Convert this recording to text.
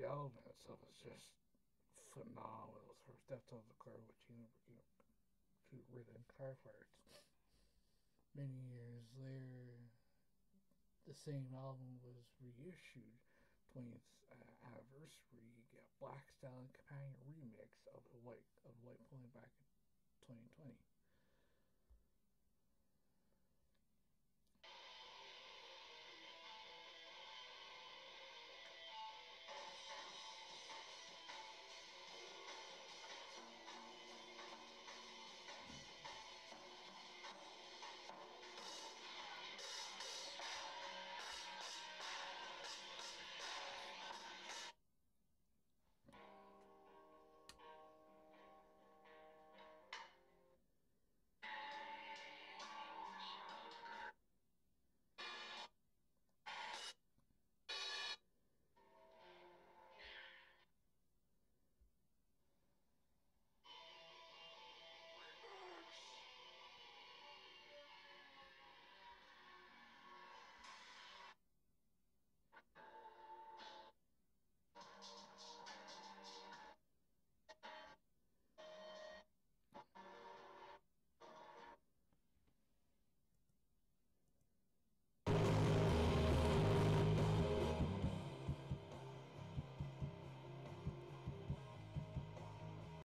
album itself is just phenomenal. It's her Deftones of Claire with to written car parts. Many years later, the same album was reissued 20th anniversary. You got Black Style and Companion remix of White Pulling back in 2020.